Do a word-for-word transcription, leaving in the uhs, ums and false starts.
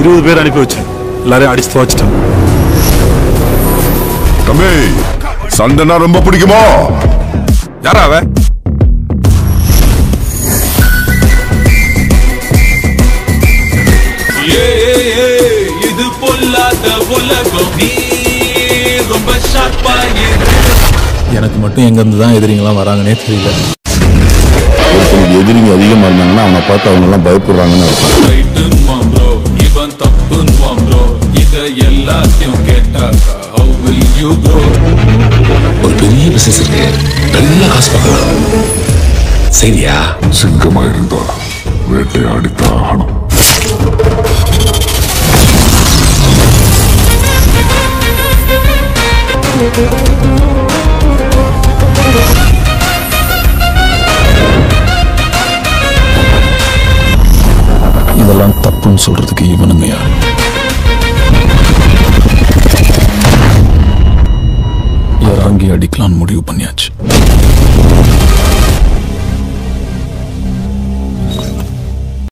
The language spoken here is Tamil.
இருபது பேர் அனுப்பி வச்சேன், எல்லாரையும் அடிச்சு துவச்சிட்டேன். தம்பி, சண்டைனா ரொம்ப பிடிக்குமா? யாரா அவ? இது பொல்லாத உலகம், நீ ரொம்ப ஷார்ப்பா. எனக்கு மட்டும் எங்க இருந்து தான் எதிரிங்கெல்லாம் வராங்கன்னே தெரியல. எதிரிங்க அதிகமா இருந்தாங்கன்னா அவனை பார்த்து அவங்க எல்லாம் பயப்படுறாங்கன்னு இவன் தப்புன்னு இதை எல்லாத்தையும் கேட்டாக்கா how will you grow? ஒரு பெரிய பிசினஸ் இருக்கு, நல்ல காசு பார்க்கலாம். சரியா? சிங்கமா இருந்தா வேட்டையாடித்தான் ஆகணும். இதெல்லாம் தப்புன்னு சொல்றதுக்கு இவனுங்க யாரு? இறங்கி அடிக்கலான்னு முடிவு பண்ணியாச்சு.